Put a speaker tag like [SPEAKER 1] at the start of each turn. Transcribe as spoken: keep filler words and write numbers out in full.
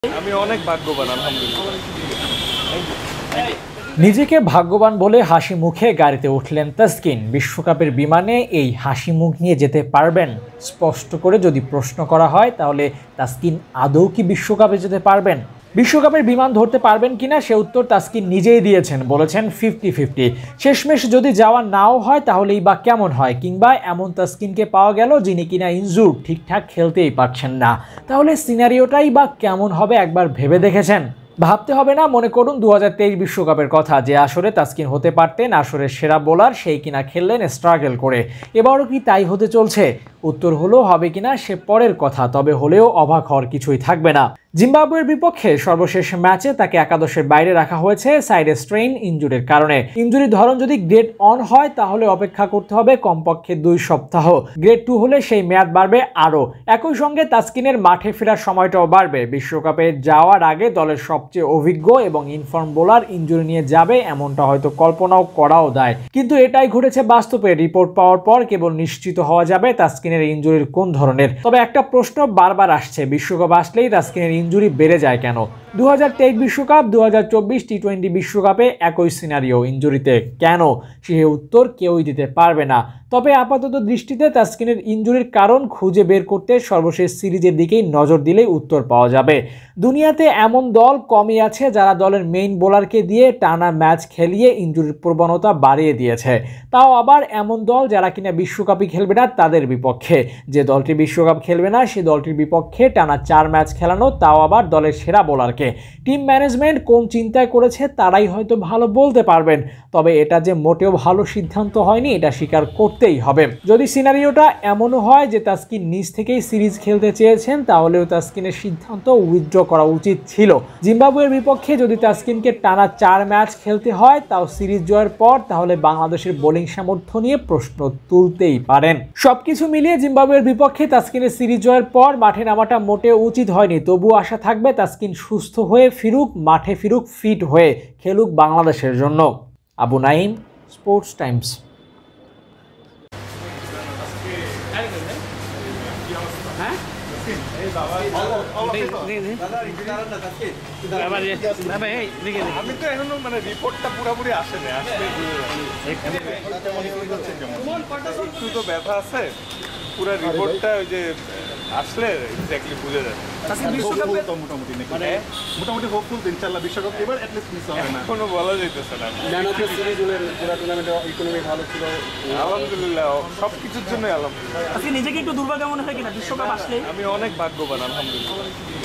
[SPEAKER 1] আমি অনেক ভাগ্যবান আলহামদুলিল্লাহ।
[SPEAKER 2] নিজেকে ভাগ্যবান বলে হাসি মুখে গাড়িতে উঠলেন তাসকিন। বিশ্বকাপের বিমানে এই হাসি মুখ নিয়ে যেতে পারবেন? স্পষ্ট করে যদি প্রশ্ন করা হয় তাহলে তাসকিন আদৌ কি বিশ্বকাপে যেতে পারবেন? বিশ্বকাপের বিমান ধরতে পারবেন কিনা সে উত্তর তাসকিন নিজেই দিয়েছেন, বলেছেন ফিফটি ফিফটি। শেষমেশ যদি যাওয়া নাও হয় তাহলেই বা কেমন হয়, কিংবা এমন তাসকিনকে পাওয়া গেল যিনি কিনা ইনজুর, ঠিকঠাক খেলতেই পারছেন না, তাহলে সিনারিওটাই বা কেমন হবে একবার ভেবে দেখেছেন? ভাবতে হবে না, মনে করুন দু হাজার তেইশ বিশ্বকাপের কথা, যে আসরে তাসকিন হতে পারতেন আসরের সেরা বোলার, সেই কিনা খেললেন স্ট্রাগল করে। এবারও কি তাই হতে চলছে? উত্তর হলো হবে কিনা সে পরের কথা, তবে হলেও অবাক হওয়ার কিছুই থাকবে না। জিম্বাবুয়ের বিপক্ষে সর্বশেষ ম্যাচে তাকে একাদশের বাইরে রাখা হয়েছে সাইড স্ট্রেইন ইনজুরির কারণে। ইনজুরির ধরন যদি গ্রেড অন হয় তাহলে অপেক্ষা করতে হবে কমপক্ষে দুই সপ্তাহ। গ্রেড টু হলে সেই মেয়াদ বাড়বে আরও। একই সঙ্গে তাসকিনের মাঠে ফেরার সময়টাও বাড়বে। বিশ্বকাপে যাওয়ার আগে দলের সবচেয়ে অভিজ্ঞ এবং ইনফর্ম বোলার ইনজুরি নিয়ে যাবে এমনটা হয়তো কল্পনাও করাও দায়, কিন্তু এটাই ঘটেছে বাস্তবে। রিপোর্ট পাওয়ার পর কেবল নিশ্চিত হওয়া যাবে তাসকিনের ইনজুরির কোন ধরনের। তবে একটা প্রশ্ন বারবার আসছে, বিশ্বকাপ আসলেই তাসকিনের ইনজুরি বেড়ে যায় কেন? দু হাজার তেইশ বিশ্বকাপ, দু হাজার চব্বিশ টি টোয়েন্টি বিশ্বকাপে একই সিনারিও, ইনজুরিতে কেন? সে উত্তর কেউই দিতে পারবে না। তবে আপাতত দৃষ্টিতে তাসকিনের ইনজুরির কারণ খুঁজে বের করতে সর্বশেষ সিরিজের দিকেই নজর দিলেই উত্তর পাওয়া যাবে। দুনিয়াতে এমন দল কমই আছে যারা দলের মেইন বোলারকে দিয়ে টানা ম্যাচ খেলিয়ে ইনজুরির প্রবণতা বাড়িয়ে দিয়েছে। তাও আবার এমন দল যারা কিনা বিশ্বকাপই খেলবে না তাদের বিপক্ষে। যে দলটি বিশ্বকাপ খেলবে না সে দলটির বিপক্ষে টানা চার ম্যাচ খেলানো, তাও আবার দলের সেরা বোলারকে। টিম ম্যানেজমেন্ট কোন চিন্তায় করেছে তারাই হয়তো ভালো বলতে পারবেন, তবে এটা যে মোটেও ভালো সিদ্ধান্ত হয়নি এটা স্বীকার করতেই হবে। যদি সিনারিওটা এমনও হয় যে তাসকিন নিজ থেকেই সিরিজ খেলতে চেয়েছেন, তাহলেও তাসকিনের সিদ্ধান্ত উইথড্র করা উচিত ছিল। জিম্বাবুয়ের বিপক্ষে যদি তাসকিনকে টানা চার ম্যাচ খেলতে হয়, তাও সিরিজ জয়ের পর, তাহলে বাংলাদেশের বোলিং সামর্থ্য নিয়ে প্রশ্ন তুলতেই পারেন। সবকিছু মিলিয়ে জিম্বাবুয়ের বিপক্ষে তাসকিনের সিরিজ জয়ের পর মাঠে নামাটা মোটেও উচিত হয়নি। তবুও আশা থাকবে তাসকিন সুস্থ হয়ে ফিরুক, মাঠে ফিরুক ফিট হয়ে, খেলুক বাংলাদেশের জন্য। Abu Naim, sports times.
[SPEAKER 1] আমি তো এখনো মানে রিপোর্টটা পুরোপুরি আসেনি, আসলে একটু তো ব্যথা আছে। পুরো রিপোর্টটা ওই যে আসলে এক্স্যাক্টলি বুঝে যাবে। মোটামুটি মানে মোটামুটি হোপফুল ইনশাআল্লাহ বিশ্বকাপ এবার এট লিস্ট মিস হবে না, কোনো বলা যাইতেছে না। ম্যান অফ দ্য সিরিজের পুরো টুর্নামেন্টে ইকোনমি ভালো ছিল আলহামদুলিল্লাহ, সব কিছুর জন্য আলহামদুলিল্লাহ।
[SPEAKER 3] আজকে নিজেকে একটু দুর্ভাগ্য মনে হয় কিনা বিশ্বকাপ আসলে?
[SPEAKER 1] আমি অনেক ভাগ্যবান আলহামদুলিল্লাহ।